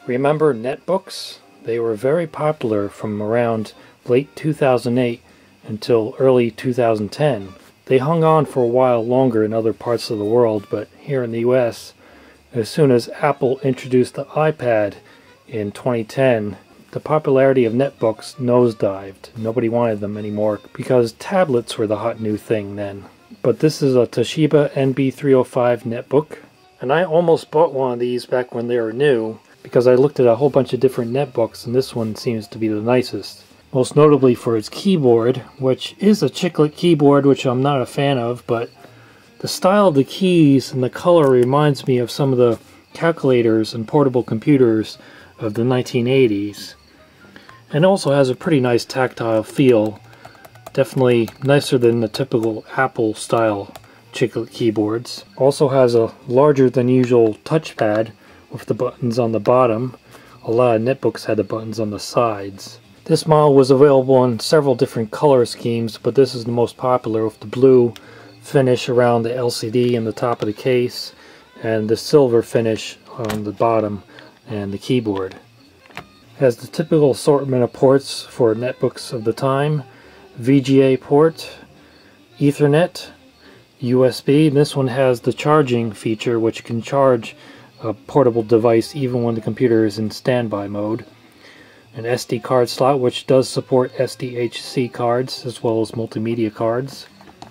Remember netbooks? They were very popular from around late 2008 until early 2010. They hung on for a while longer in other parts of the world, but here in the US, as soon as Apple introduced the iPad in 2010, the popularity of netbooks nosedived. Nobody wanted them anymore because tablets were the hot new thing then. But this is a Toshiba NB305 netbook, and I almost bought one of these back when they were new because I looked at a whole bunch of different netbooks and this one seems to be the nicest. Most notably for its keyboard, which is a chiclet keyboard, which I'm not a fan of, but the style of the keys and the color reminds me of some of the calculators and portable computers of the 1980s. And also has a pretty nice tactile feel. Definitely nicer than the typical Apple style chiclet keyboards. Also has a larger than usual touchpad with the buttons on the bottom. A lot of netbooks had the buttons on the sides. This model was available in several different color schemes, but this is the most popular with the blue finish around the LCD and the top of the case, and the silver finish on the bottom and the keyboard. It has the typical assortment of ports for netbooks of the time: VGA port, Ethernet, USB, and this one has the charging feature which can charge a portable device even when the computer is in standby mode. An SD card slot which does support SDHC cards as well as multimedia cards.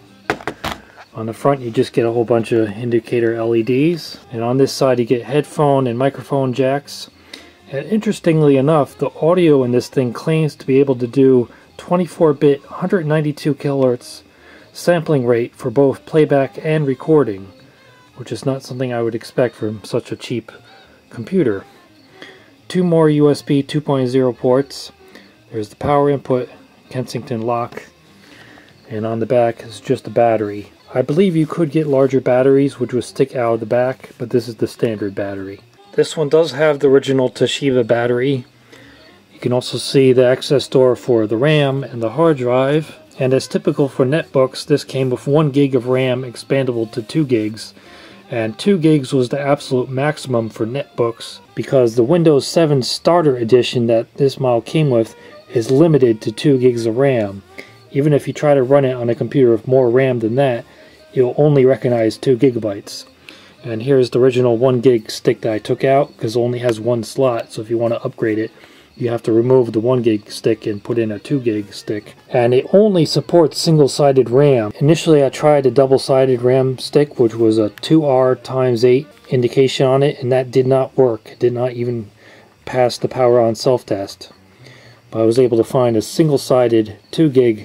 On the front you just get a whole bunch of indicator LEDs, and on this side you get headphone and microphone jacks. And interestingly enough, the audio in this thing claims to be able to do 24-bit 192 kHz sampling rate for both playback and recording, which is not something I would expect from such a cheap computer. Two more USB 2.0 ports. There's the power input, Kensington lock, and on the back is just a battery. I believe you could get larger batteries which would stick out of the back, but this is the standard battery. This one does have the original Toshiba battery. You can also see the access door for the RAM and the hard drive, and as typical for netbooks, this came with 1 gig of RAM expandable to 2 gigs. And 2 gigs was the absolute maximum for netbooks because the Windows 7 Starter Edition that this model came with is limited to 2 gigs of RAM. Even if you try to run it on a computer with more RAM than that, you'll only recognize 2 gigabytes. And here's the original 1 gig stick that I took out because it only has one slot, so if you want to upgrade it, you have to remove the 1 gig stick and put in a 2 gig stick. And it only supports single-sided RAM. Initially I tried a double-sided RAM stick, which was a 2R×8 indication on it, and that did not work. It did not even pass the power on self-test. But I was able to find a single-sided 2 gig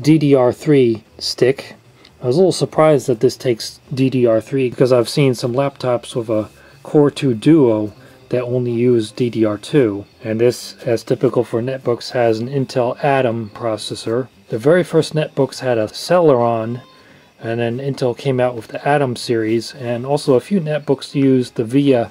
DDR3 stick. I was a little surprised that this takes DDR3 because I've seen some laptops with a Core 2 Duo that only use DDR2, and this, as typical for netbooks, has an Intel Atom processor. The very first netbooks had a Celeron, and then Intel came out with the Atom series, and also a few netbooks used the VIA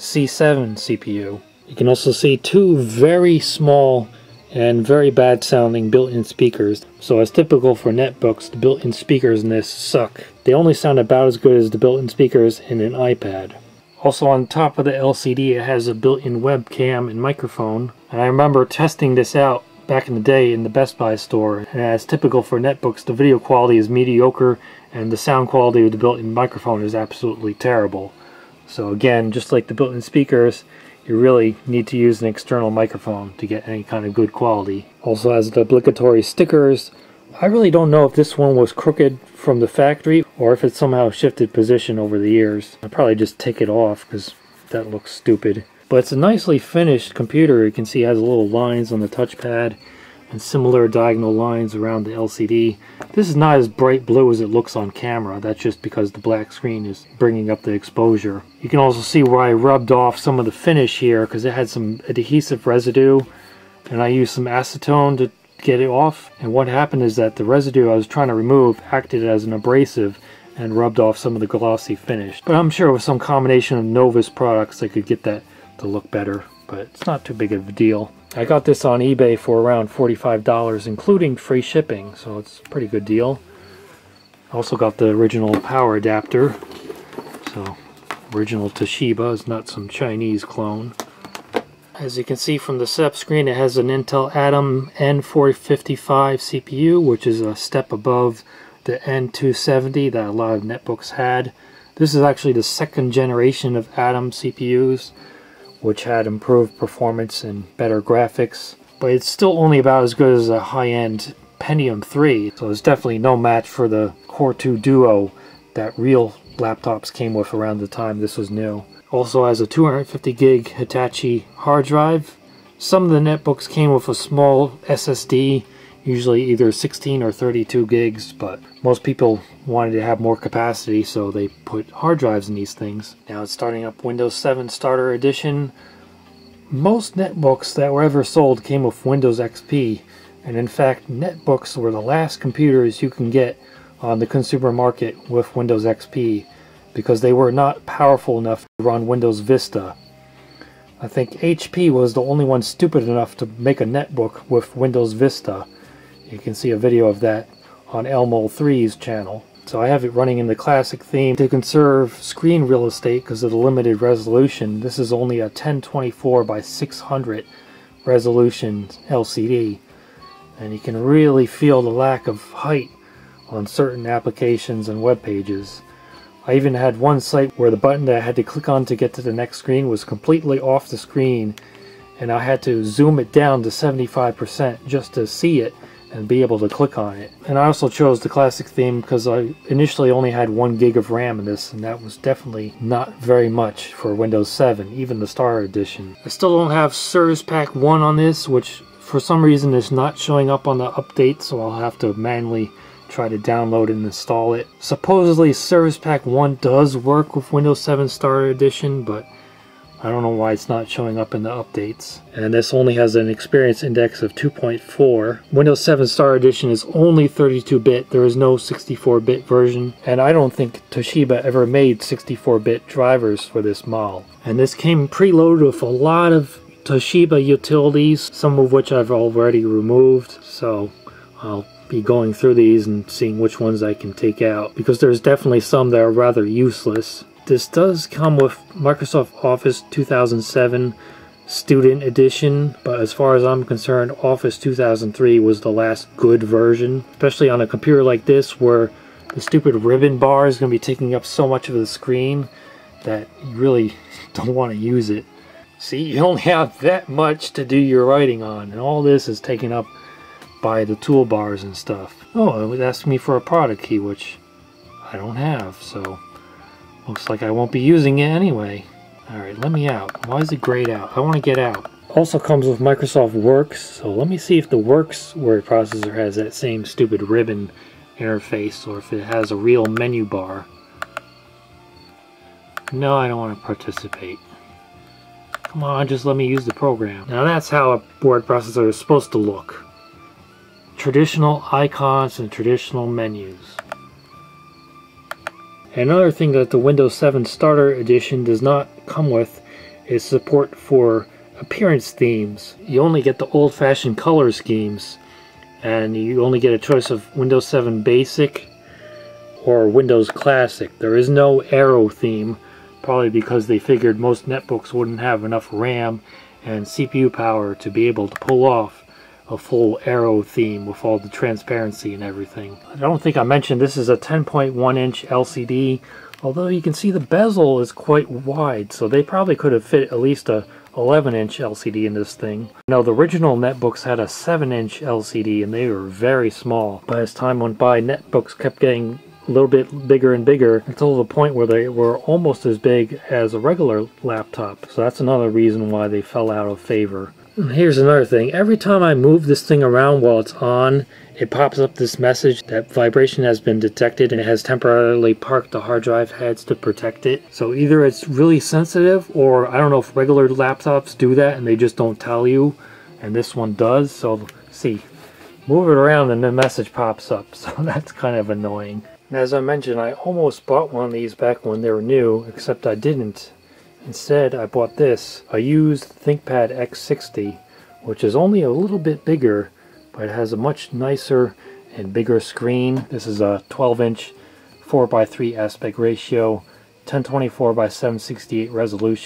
C7 CPU. You can also see 2 very small and very bad sounding built-in speakers. So as typical for netbooks, the built-in speakers in this suck. They only sound about as good as the built-in speakers in an iPad. Also on top of the LCD it has a built-in webcam and microphone, and I remember testing this out back in the day in the Best Buy store, and as typical for netbooks, the video quality is mediocre and the sound quality of the built-in microphone is absolutely terrible. So again, just like the built-in speakers, you really need to use an external microphone to get any kind of good quality. Also has the obligatory stickers. I really don't know if this one was crooked from the factory or if it somehow shifted position over the years. I'll probably just take it off because that looks stupid. But it's a nicely finished computer. You can see it has little lines on the touchpad and similar diagonal lines around the LCD. This is not as bright blue as it looks on camera. That's just because the black screen is bringing up the exposure. You can also see where I rubbed off some of the finish here because it had some adhesive residue, and I used some acetone to get it off, and what happened is that the residue I was trying to remove acted as an abrasive and rubbed off some of the glossy finish. But I'm sure with some combination of Novus products I could get that to look better, but it's not too big of a deal. I got this on eBay for around $45 including free shipping, so it's a pretty good deal. I also got the original power adapter, so original Toshiba is not some Chinese clone. As you can see from the setup screen, it has an Intel Atom N455 CPU, which is a step above the N270 that a lot of netbooks had. This is actually the second generation of Atom CPUs, which had improved performance and better graphics. But it's still only about as good as a high-end Pentium 3, so it's definitely no match for the Core 2 Duo that real laptops came with around the time this was new. Also has a 250 gig Hitachi hard drive. Some of the netbooks came with a small SSD, usually either 16 or 32 gigs, but most people wanted to have more capacity, so they put hard drives in these things. Now it's starting up Windows 7 Starter Edition. Most netbooks that were ever sold came with Windows XP, and in fact netbooks were the last computers you can get on the consumer market with Windows XP, because they were not powerful enough to run Windows Vista. I think HP was the only one stupid enough to make a netbook with Windows Vista. You can see a video of that on Elmo3's channel. So I have it running in the classic theme to conserve screen real estate because of the limited resolution. This is only a 1024 by 600 resolution LCD, and you can really feel the lack of height on certain applications and web pages. I even had one site where the button that I had to click on to get to the next screen was completely off the screen, and I had to zoom it down to 75% just to see it and be able to click on it. And I also chose the classic theme because I initially only had 1 gig of RAM in this, and that was definitely not very much for Windows 7, even the Starter Edition. I still don't have Service Pack 1 on this, which for some reason is not showing up on the update, so I'll have to manually try to download and install it. Supposedly Service Pack 1 does work with Windows 7 Starter Edition, but I don't know why it's not showing up in the updates. And this only has an experience index of 2.4. Windows 7 Starter Edition is only 32-bit. There is no 64-bit version, and I don't think Toshiba ever made 64-bit drivers for this model. And this came preloaded with a lot of Toshiba utilities, some of which I've already removed, so I'll be going through these and seeing which ones I can take out, because there's definitely some that are rather useless. This does come with Microsoft Office 2007 Student Edition, but as far as I'm concerned, Office 2003 was the last good version, especially on a computer like this where the stupid ribbon bar is going to be taking up so much of the screen that you really don't want to use it. See, you only have that much to do your writing on, and all this is taken up by the toolbars and stuff. Oh, it was asking me for a product key, which I don't have, so looks like I won't be using it anyway. Alright, let me out. Why is it grayed out? I want to get out. Also comes with Microsoft Works, so let me see if the Works word processor has that same stupid ribbon interface, or if it has a real menu bar. No, I don't want to participate. Come on, just let me use the program. Now that's how a word processor is supposed to look. Traditional icons and traditional menus. Another thing that the Windows 7 Starter Edition does not come with is support for appearance themes. You only get the old-fashioned color schemes, and you only get a choice of Windows 7 Basic or Windows Classic. There is no arrow theme, probably because they figured most netbooks wouldn't have enough RAM and CPU power to be able to pull off a full arrow theme with all the transparency and everything. I don't think I mentioned this is a 10.1 inch LCD, although you can see the bezel is quite wide, so they probably could have fit at least a 11 inch LCD in this thing. No, the original netbooks had a 7 inch LCD and they were very small, but as time went by netbooks kept getting a little bit bigger and bigger until the point where they were almost as big as a regular laptop, so that's another reason why they fell out of favor. And here's another thing. Every time I move this thing around while it's on, it pops up this message that vibration has been detected and it has temporarily parked the hard drive heads to protect it. So either it's really sensitive, or I don't know if regular laptops do that and they just don't tell you, and this one does. So see, move it around and the message pops up, so that's kind of annoying. And as I mentioned, I almost bought one of these back when they were new, except I didn't. Instead, I bought this, a used ThinkPad X60, which is only a little bit bigger, but it has a much nicer and bigger screen. This is a 12-inch 4:3 aspect ratio, 1024 by 768 resolution,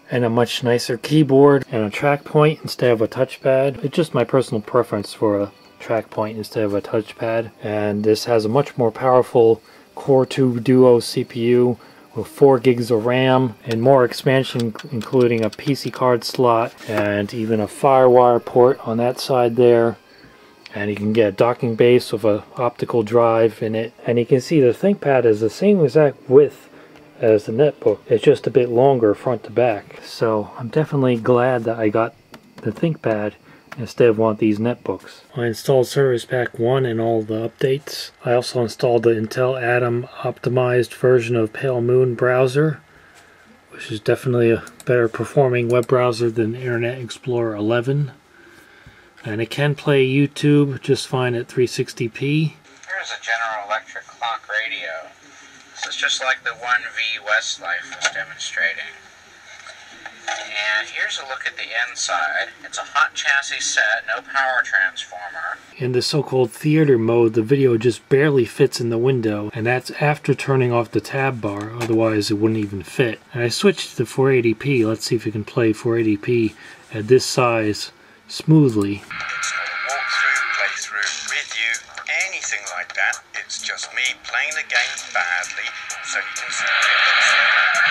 and a much nicer keyboard and a track point instead of a touchpad. It's just my personal preference for a track point instead of a touchpad. And this has a much more powerful Core 2 Duo CPU with 4 gigs of RAM and more expansion, including a PC card slot and even a FireWire port on that side there. And you can get a docking base with an optical drive in it. And you can see the ThinkPad is the same exact width as the netbook. It's just a bit longer front to back. So I'm definitely glad that I got the ThinkPad instead of one of these netbooks. I installed Service Pack 1 and all the updates. I also installed the Intel Atom optimized version of Pale Moon browser, which is definitely a better performing web browser than Internet Explorer 11. And it can play YouTube just fine at 360p. Here's a General Electric clock radio. This is just like the 1V Westlife was demonstrating. And here's a look at the inside. It's a hot chassis set, no power transformer. In the so-called theater mode, the video just barely fits in the window, and that's after turning off the tab bar, otherwise it wouldn't even fit. And I switched to 480p. Let's see if we can play 480p at this size smoothly. It's not a walkthrough, playthrough, review, anything like that. It's just me playing the game badly, so you can see what it looks like.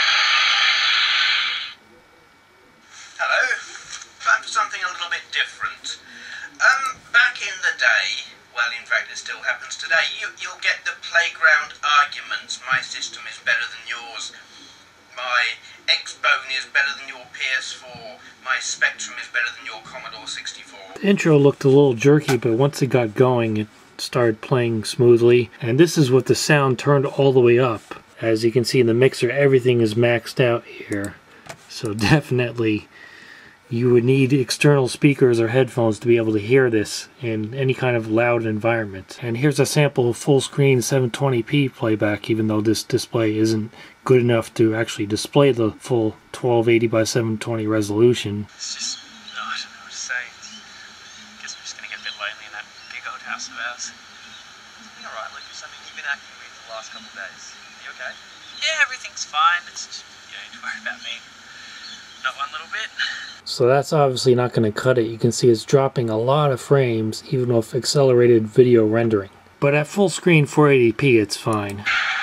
Hello, time for something a little bit different. Back in the day, well, in fact it still happens today, you'll get the playground arguments. My system is better than yours. My Xbone is better than your PS4. My Spectrum is better than your Commodore 64. The intro looked a little jerky, but once it got going, it started playing smoothly. And this is with the sound turned all the way up. As you can see in the mixer, everything is maxed out here. So definitely, you would need external speakers or headphones to be able to hear this in any kind of loud environment. And here's a sample of full screen 720p playback, even though this display isn't good enough to actually display the full 1280 by 720 resolution. It's just, I don't know what to say. I guess we're just going to get a bit lonely in that big old house of ours. You alright, Lucas? I mean, you've been acting weird the last couple of days. Are you okay? Yeah, everything's fine. It's just, you don't need to worry about me. Not one little bit. So that's obviously not going to cut it. You can see it's dropping a lot of frames, even with accelerated video rendering. But at full screen 480p, it's fine.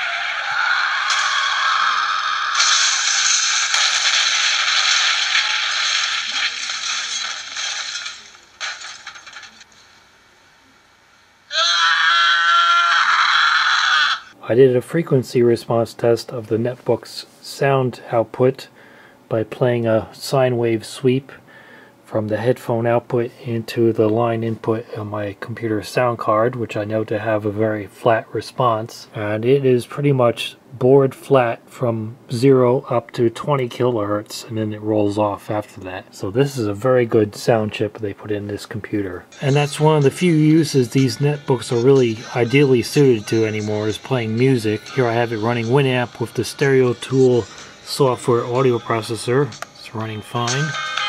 I did a frequency response test of the netbook's sound output by playing a sine wave sweep from the headphone output into the line input on my computer sound card, which I know to have a very flat response. And it is pretty much board flat from 0 up to 20 kilohertz, and then it rolls off after that. So this is a very good sound chip they put in this computer. And that's one of the few uses these netbooks are really ideally suited to anymore, is playing music. Here I have it running Winamp with the Stereo Tool software audio processor. It's running fine.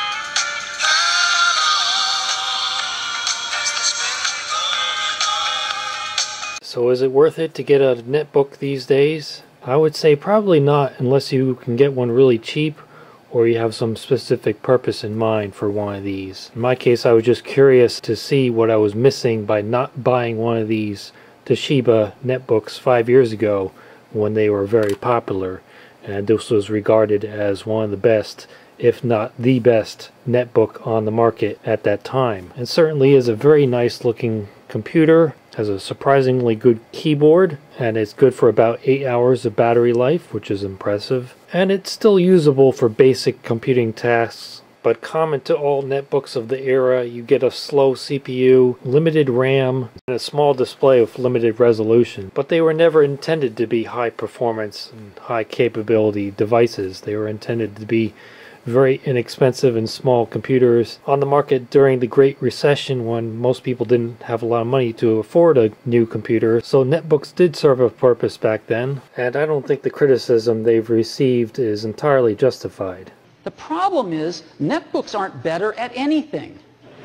So is it worth it to get a netbook these days? I would say probably not, unless you can get one really cheap or you have some specific purpose in mind for one of these. In my case, I was just curious to see what I was missing by not buying one of these Toshiba netbooks 5 years ago when they were very popular. And this was regarded as one of the best, if not the best, netbook on the market at that time. It certainly is a very nice looking computer, has a surprisingly good keyboard, and it's good for about 8 hours of battery life, which is impressive. And it's still usable for basic computing tasks, but common to all netbooks of the era, you get a slow CPU, limited RAM, and a small display with limited resolution. But they were never intended to be high performance and high capability devices. They were intended to be very inexpensive and small computers on the market during the Great Recession, when most people didn't have a lot of money to afford a new computer. So netbooks did serve a purpose back then, and I don't think the criticism they've received is entirely justified. The problem is netbooks aren't better at anything.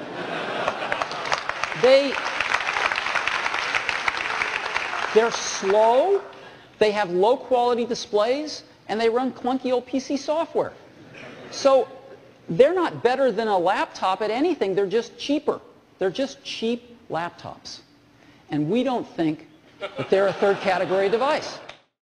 They're slow, they have low quality displays, and they run clunky old PC software. So they're not better than a laptop at anything. They're just cheaper. They're just cheap laptops. And we don't think that they're a third category device.